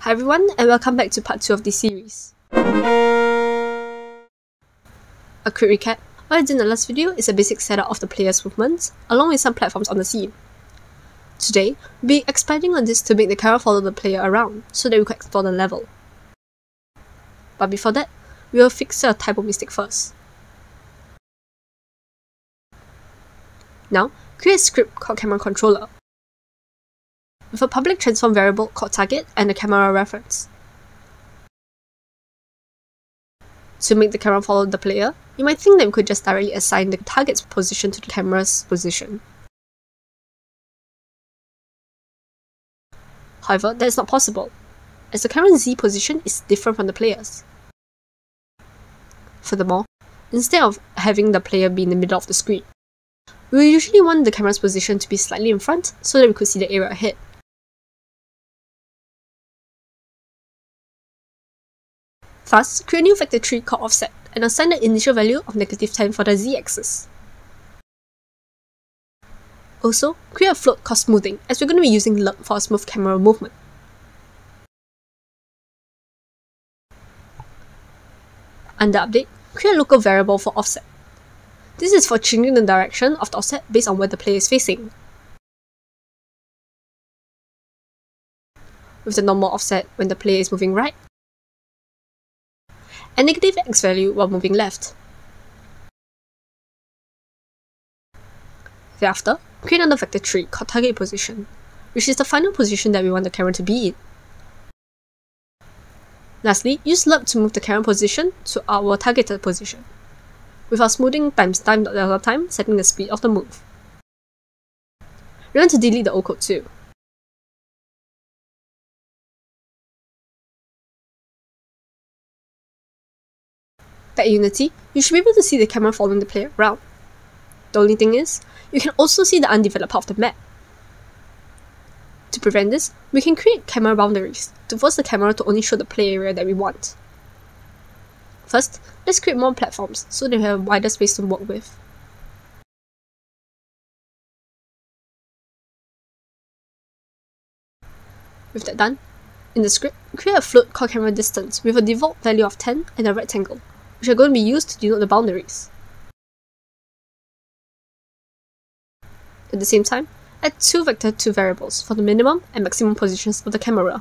Hi everyone, and welcome back to part 2 of this series. A quick recap: what I did in the last video is a basic setup of the player's movements, along with some platforms on the scene. Today, we'll be expanding on this to make the camera follow the player around, so that we can explore the level. But before that, we will fix a typo mistake first. Now, create a script called camera controller, with a public transform variable called target and the camera reference. To make the camera follow the player, you might think that we could just directly assign the target's position to the camera's position. However, that is not possible, as the camera's Z position is different from the player's. Furthermore, instead of having the player be in the middle of the screen, we will usually want the camera's position to be slightly in front so that we could see the area ahead. Thus, create a new vector tree called offset and assign the initial value of -10 for the z-axis. Also, create a float called smoothing, as we're going to be using LURP for a smooth camera movement. Under update, create a local variable for offset. This is for changing the direction of the offset based on where the player is facing. With the normal offset when the player is moving right, and negative x value while moving left. Thereafter, create another vector tree called target position, which is the final position that we want the camera to be in. Lastly, use LURP to move the camera position to our targeted position, with our smoothing times time setting the speed of the move. Remember to delete the old code too. Back in Unity, you should be able to see the camera following the player around. The only thing is, you can also see the undeveloped part of the map. To prevent this, we can create camera boundaries to force the camera to only show the play area that we want. First, let's create more platforms so that we have a wider space to work with. With that done, in the script, create a float called camera distance with a default value of 10 and a rectangle, which are going to be used to denote the boundaries. At the same time, add two vector2 variables for the minimum and maximum positions of the camera.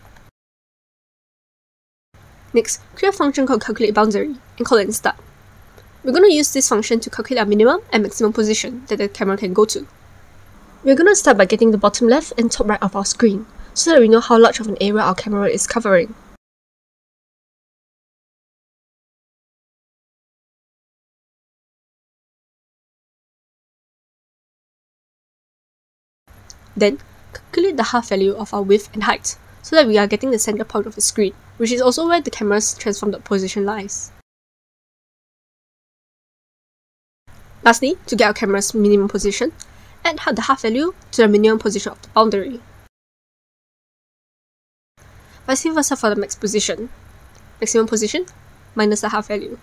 Next, create a function called calculate boundary and call it start. We're going to use this function to calculate our minimum and maximum position that the camera can go to. We're going to start by getting the bottom left and top right of our screen, so that we know how large of an area our camera is covering. Then, calculate the half value of our width and height, so that we are getting the center point of the screen, which is also where the camera's transformed position lies. Lastly, to get our camera's minimum position, add the half value to the minimum position of the boundary. Vice versa for the max position. Maximum position minus the half value.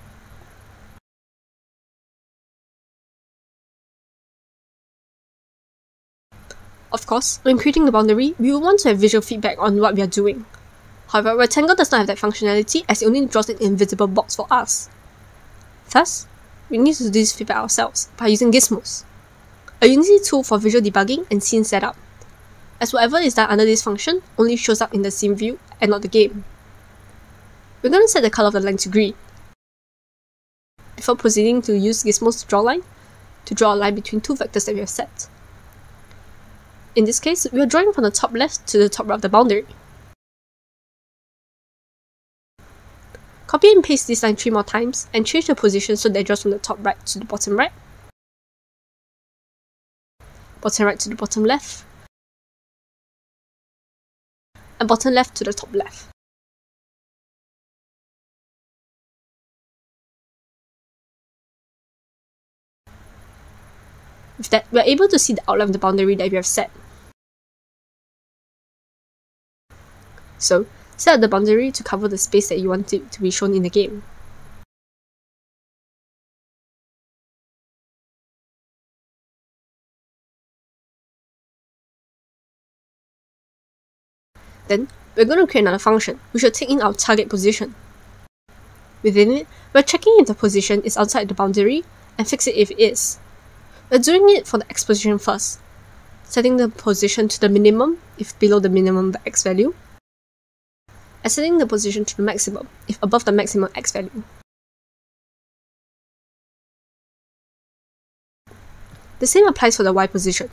Of course, when creating the boundary, we will want to have visual feedback on what we are doing. However, Rectangle does not have that functionality, as it only draws an invisible box for us. Thus, we need to do this feedback ourselves by using Gizmos, a Unity tool for visual debugging and scene setup, as whatever is done under this function only shows up in the scene view and not the game. We're going to set the color of the line to green, before proceeding to use Gizmos to draw a line between two vectors that we have set. In this case, we are drawing from the top left to the top right of the boundary. Copy and paste this line 3 more times and change the position so that it draws from the top right to the bottom right to the bottom left, and bottom left to the top left. With that, we are able to see the outline of the boundary that we have set. So, set up the boundary to cover the space that you want it to be shown in the game. Then, we're going to create another function which will take in our target position. Within it, we're checking if the position is outside the boundary and fix it if it is. We're doing it for the x position first, setting the position to the minimum if below the minimum x value, and setting the position to the maximum if above the maximum x value. The same applies for the y position.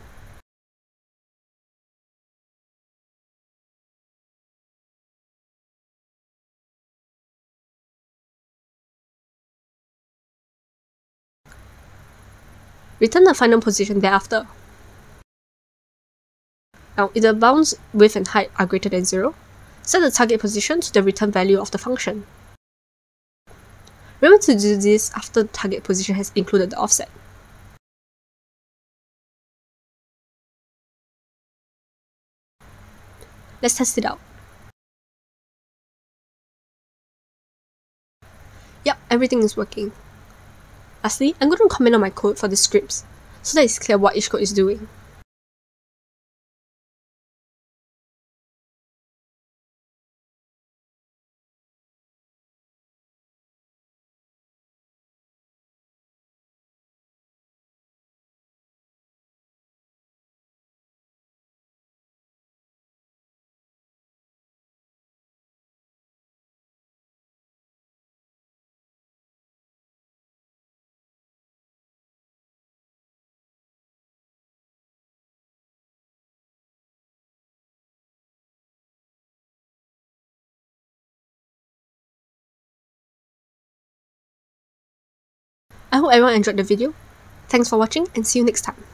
Return the final position thereafter. Now, if the bounds width and height are greater than 0, set the target position to the return value of the function. Remember to do this after the target position has included the offset. Let's test it out. Yep, everything is working. Lastly, I'm going to comment on my code for the scripts, so that it's clear what each code is doing. I hope everyone enjoyed the video. Thanks for watching and see you next time.